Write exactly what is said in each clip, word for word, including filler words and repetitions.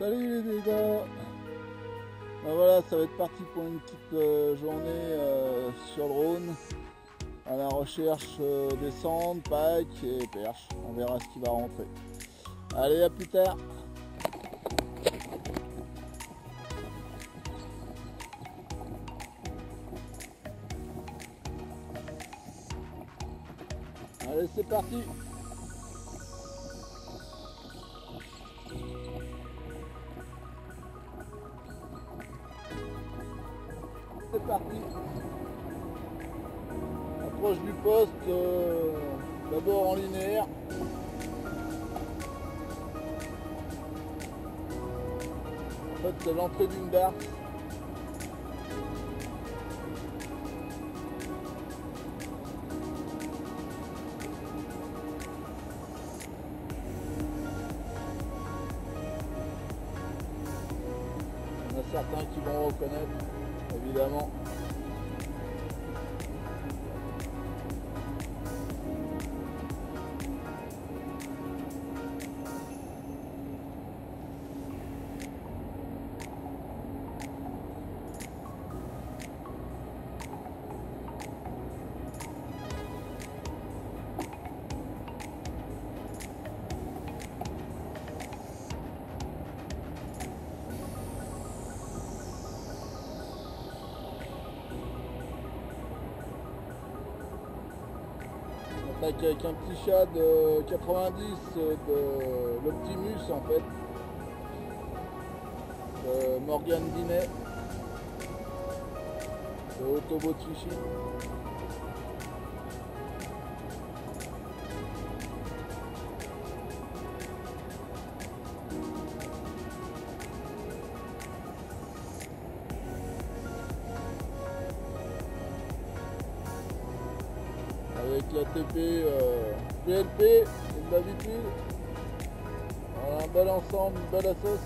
Salut les gars. Ben voilà, ça va être parti pour une petite euh, journée euh, sur le Rhône à la recherche euh, des sandres, pâques et perches. On verra ce qui va rentrer. Allez, à plus tard. Allez, c'est parti. C'est parti. Approche du poste, euh, d'abord en linéaire. En fait, c'est l'entrée d'une darse. Il y en a certains qui vont reconnaître, évidemment. Avec un petit chat de quatre-vingt-dix de l'Optimus en fait, de Morgan Binet, de Autobot Tichy. Avec la T P euh, P L P, comme d'habitude. Voilà, un bel ensemble, une belle assoce.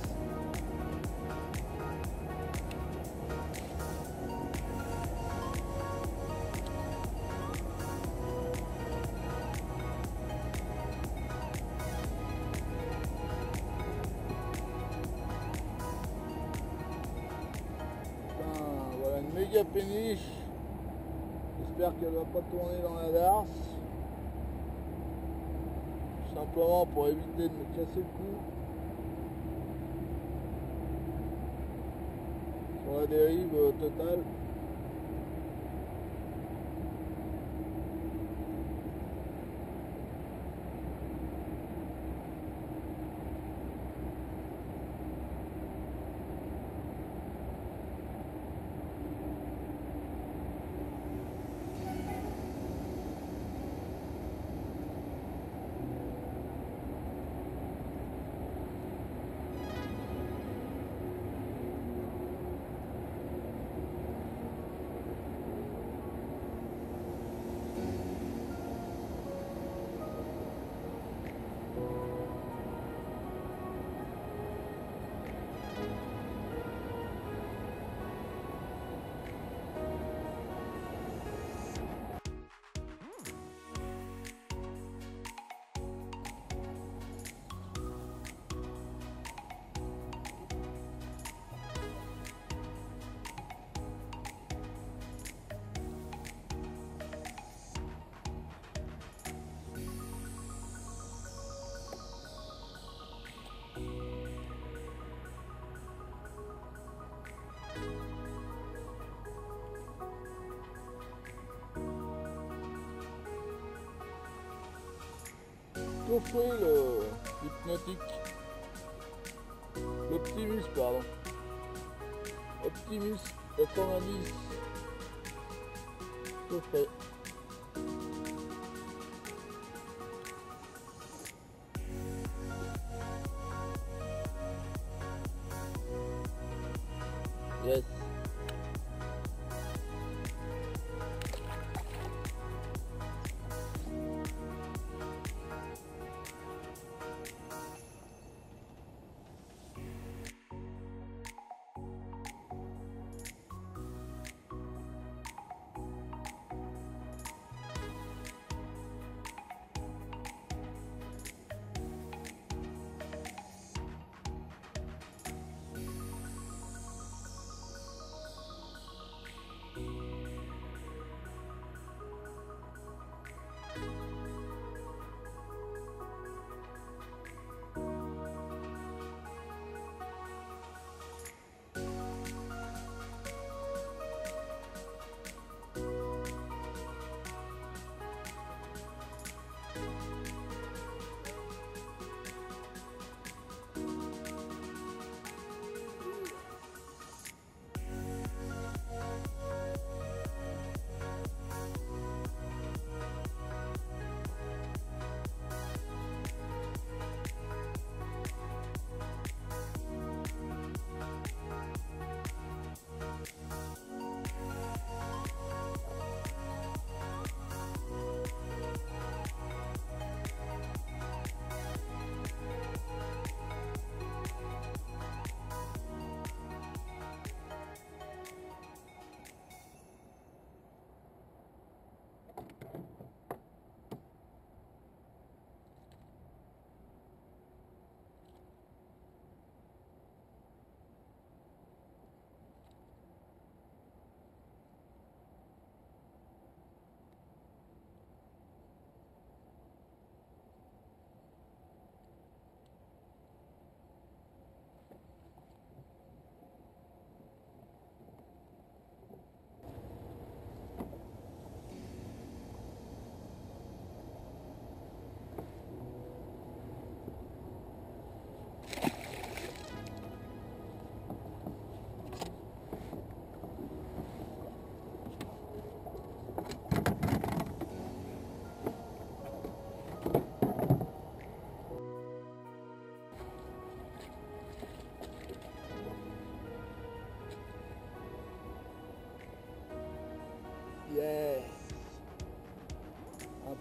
Enfin, voilà une méga péniche. J'espère qu'elle ne va pas tourner dans la darse. Simplement pour éviter de me casser le cou. Sur la dérive euh, totale. Coffret le hypnotique, l'Optimus pardon, Optimus quatre-vingt-dix, coffret. Yes.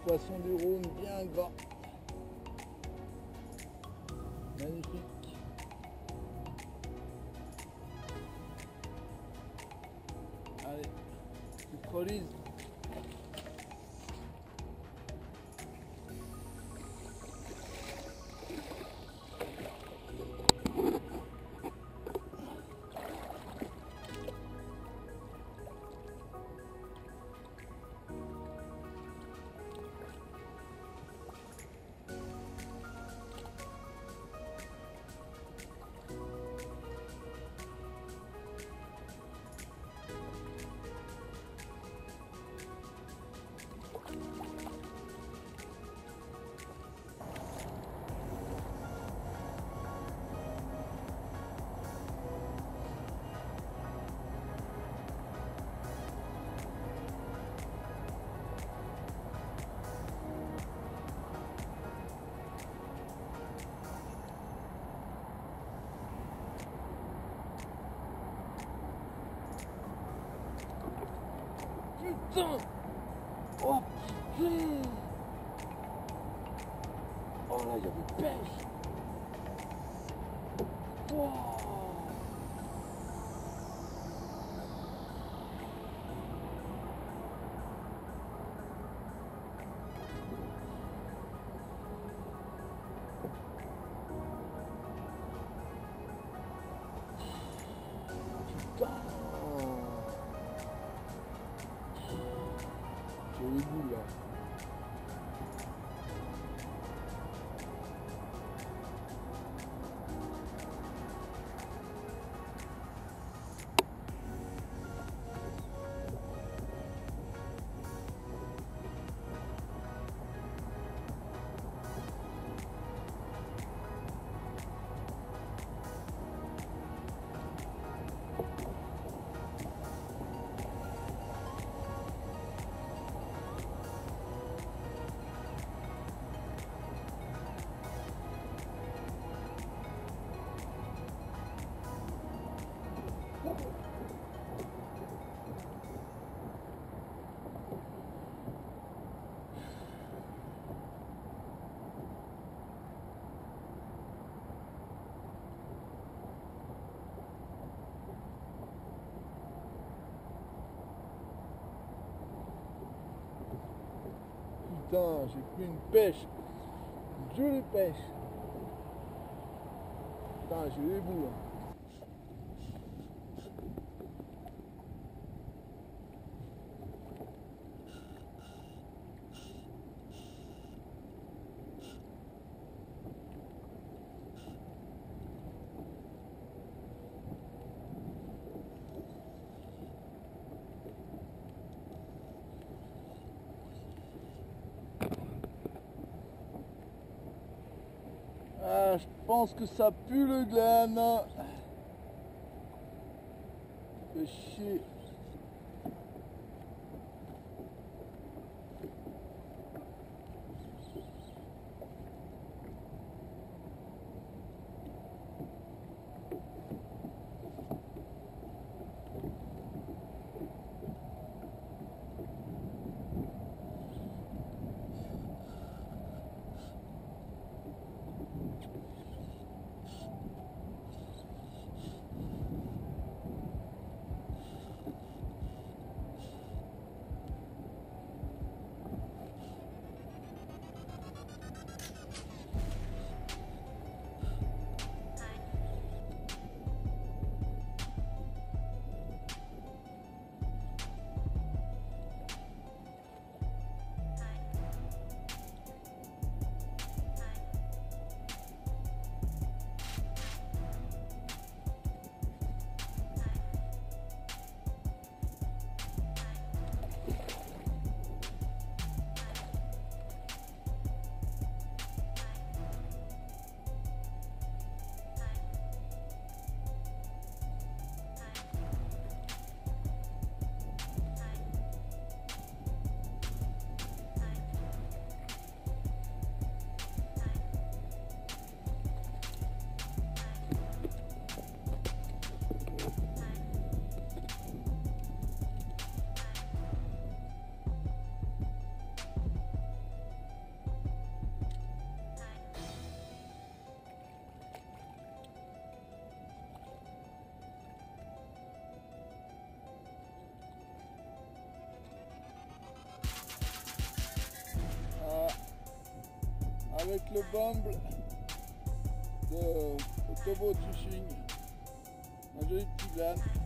poisson du Rhône bien gras. Magnifique. Allez, petite relise. Putain! Oh putain! Oh là, il y a des pêches! Wow! Putain! J'ai les boules là. Putain, j'ai pris une pêche, une jolie pêche. Putain, j'ai les boules. Ah, je pense que ça pue le gland. Fait chier. avec le Bumble de Otobo Fishing, un joli petit glane.